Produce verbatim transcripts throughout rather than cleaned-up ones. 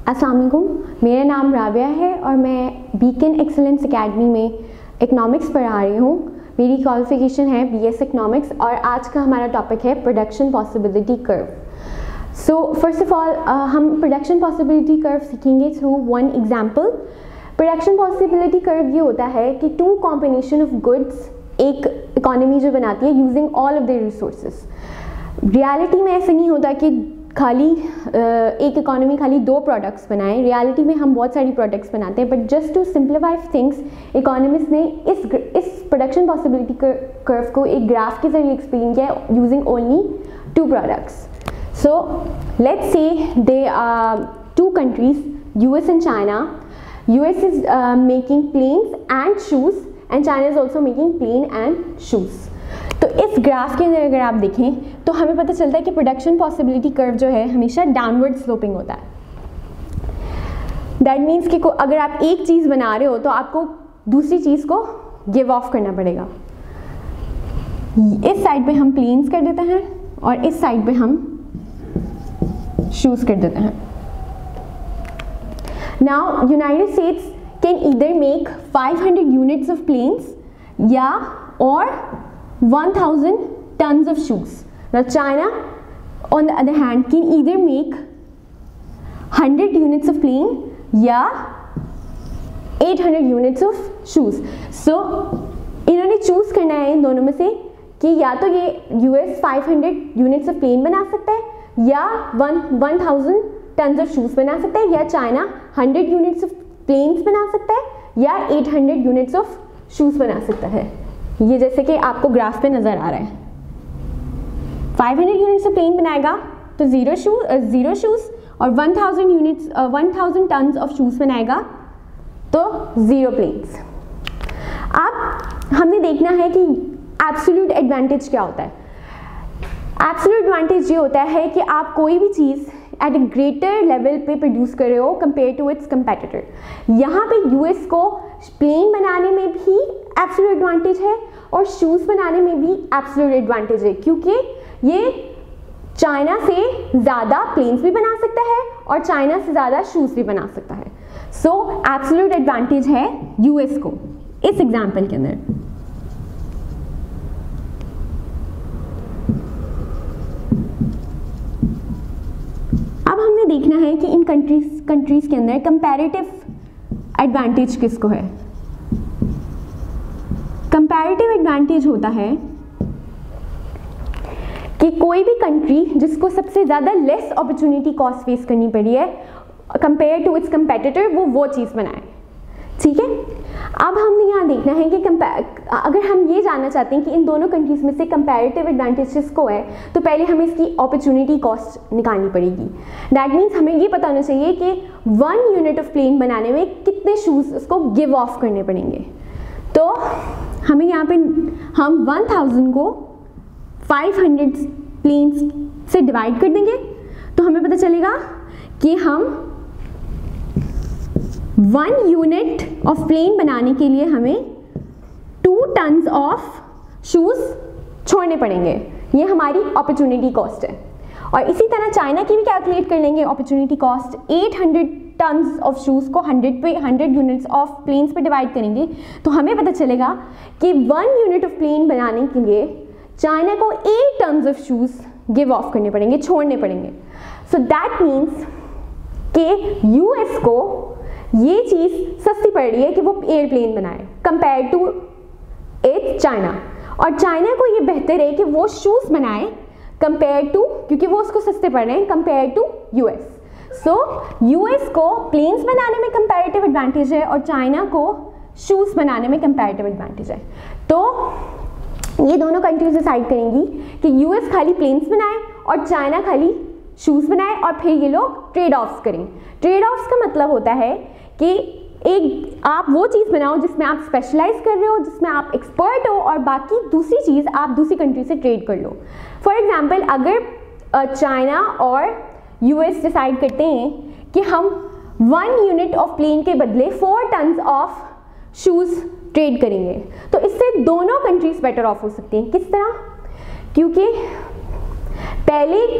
अस्सलाम वालेकुम, मेरा नाम राबिया है और मैं बीकन एक्सेलेंस एकेडमी में इकनॉमिक्स पढ़ा रही हूँ। मेरी क्वालिफिकेशन है बीएस इकनॉमिक्स और आज का हमारा टॉपिक है production possibility curve. So first of all हम प्रोडक्शन पॉसिबिलिटी कर्व सीखेंगे through one example. Production possibility curve ये होता है कि टू कॉम्बिनेशन ऑफ गुड्स एक इकोनॉमी जो बनाती है using all of the resources. Reality में ऐसा नहीं होता कि खाली एक इकोनॉमी खाली दो प्रोडक्ट्स बनाएं, रियलिटी में हम बहुत सारी प्रोडक्ट्स बनाते हैं, but just to simplify things economist ने इस इस प्रोडक्शन पॉसिबिलिटी कर्व को एक ग्राफ के जरिए एक्सप्लेन किया using only two products. So let's say there are two countries, US and China. US is making planes and shoes and China is also making plane and shoes. तो इस graph के अंदर अगर आप देखें तो हमें पता चलता है कि प्रोडक्शन पॉसिबिलिटी कर्व जो है हमेशा डाउनवर्ड स्लोपिंग होता है। दैट मीन्स कि अगर आप एक चीज़ बना रहे हो तो आपको दूसरी चीज़ को गिव ऑफ करना पड़ेगा। इस साइड पे हम प्लेन्स कर देते हैं और इस साइड पे हम शूज कर देते हैं। Now United States can either make five hundred units of planes या और one thousand tons of shoes. Now China on the other hand can either make one hundred units of plane या eight hundred units of shoes. So इन्होंने choose करना है इन दोनों में से कि या तो ये US five hundred units of plane बना सकता है या one thousand tons of shoes बना सकता है, या China one hundred units of planes बना सकता है या eight hundred units of shoes बना सकता है। ये जैसे कि आपको ग्राफ पे नज़र आ रहा है, five hundred units of plane बनाएगा तो ज़ीरो शूज ज़ीरो शूज़ और one thousand units one thousand tons of shoes बनाएगा तो ज़ीरो प्लेन्स। अब हमने देखना है कि एब्सोल्यूट एडवांटेज क्या होता है। एब्सोल्यूट एडवांटेज ये होता है कि आप कोई भी चीज़ एट अ ग्रेटर लेवल पे प्रोड्यूस कर रहे हो कंपेयर टू इट्स कंपेटिटर। यहाँ पे यूएस को प्लेन बनाने में भी एब्सोल्यूट एडवांटेज है और शूज़ बनाने में भी एब्सोल्यूट एडवांटेज है, क्योंकि ये चाइना से ज़्यादा प्लेन्स भी बना सकता है और चाइना से ज़्यादा शूज़ भी बना सकता है। सो एब्सोल्यूट एडवांटेज है यूएस को इस एग्जाम्पल के अंदर। अब हमने देखना है कि इन कंट्रीज कंट्रीज के अंदर कंपैरेटिव एडवांटेज किसको है। कंपैरेटिव एडवांटेज होता है कि कोई भी कंट्री जिसको सबसे ज़्यादा लेस अपॉर्चुनिटी कॉस्ट फेस करनी पड़ी है कंपेयर टू इट्स कंपेटिटर, वो वो चीज़ बनाए। ठीक है, अब हमने यहाँ देखना है कि अगर हम ये जानना चाहते हैं कि इन दोनों कंट्रीज में से कंपैरेटिव एडवांटेज किसको है तो पहले हमें इसकी अपॉर्चुनिटी कॉस्ट निकालनी पड़ेगी। दैट मीन्स हमें ये पता होना चाहिए कि वन यूनिट ऑफ प्लेन बनाने में कितने शूज़ उसको गिव ऑफ करने पड़ेंगे। तो हमें यहाँ पे हम one thousand को five hundred प्लेन्स से डिवाइड कर देंगे तो हमें पता चलेगा कि हम वन यूनिट ऑफ प्लेन बनाने के लिए हमें टू टन्स ऑफ शूज़ छोड़ने पड़ेंगे। ये हमारी अपॉर्चुनिटी कॉस्ट है। और इसी तरह चाइना की भी कैलकुलेट कर लेंगे opportunity cost. eight hundred tons of shoes को one hundred पे one hundred units of planes पे डिवाइड करेंगे तो हमें पता चलेगा कि वन यूनिट ऑफ प्लेन बनाने के लिए चाइना को eight tons of shoes give off करने पड़ेंगे, छोड़ने पड़ेंगे। सो दैट मीन्स कि यूएस को ये चीज़ सस्ती पड़ रही है कि वो एयरप्लेन बनाए कंपेयर टू इट्स चाइना, और चाइना को ये बेहतर है कि वो शूज़ बनाए कंपेयर टू, क्योंकि वो उसको सस्ते पड़ रहे हैं compare to US. So US को प्लेन्स बनाने में कंपैरेटिव एडवांटेज है और चाइना को शूज़ बनाने में कंपैरेटिव एडवांटेज है। तो ये दोनों कंट्रीज डिसाइड करेंगी कि यूएस खाली प्लेन्स बनाए और चाइना खाली शूज़ बनाए और फिर ये लोग ट्रेड ऑफ्स करें। ट्रेड ऑफ्स का मतलब होता है कि एक आप वो चीज़ बनाओ जिसमें आप स्पेशलाइज कर रहे हो, जिसमें आप एक्सपर्ट हो, और बाकी दूसरी चीज़ आप दूसरी कंट्री से ट्रेड कर लो। फॉर एग्जांपल अगर चाइना और यूएस डिसाइड करते हैं कि हम वन यूनिट ऑफ प्लेन के बदले four tons of shoes trade करेंगे तो इससे दोनों कंट्रीज बेटर ऑफ हो सकती हैं। किस तरह? क्योंकि पहले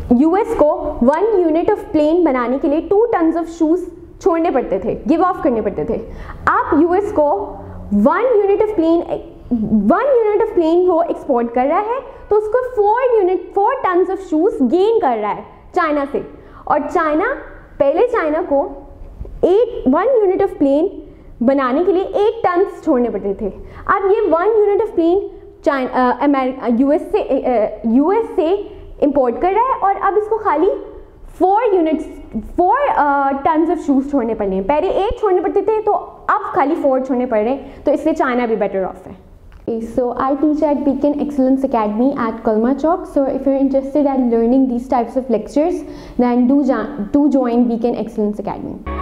यूएस को वन यूनिट ऑफ प्लेन बनाने के लिए टू टन्स ऑफ शूज़ छोड़ने पड़ते थे, गिव ऑफ करने पड़ते थे। अब यूएस को one unit of plane one unit of plane वो एक्सपोर्ट कर रहा है, तो उसको four unit four tons of shoes gain कर रहा है चाइना से। और चाइना पहले चाइना को eight one unit of plane बनाने के लिए एट टन्स छोड़ने पड़ते थे। अब ये one unit of plane China America US से यूएस से इंपोर्ट कर रहा है, और अब इसको खाली four units four tons of shoes छोड़ने पड़ रहे हैं। पहले एट छोड़ने पड़ते थे, तो अब खाली फोर छोड़ने पड़ रहे हैं, तो इससे चाइना भी बेटर ऑफ है। So I teach at Beacon Excellence Academy at Kalma Chowk. So if you're interested in learning these types of lectures, then do, do join Beacon Excellence Academy.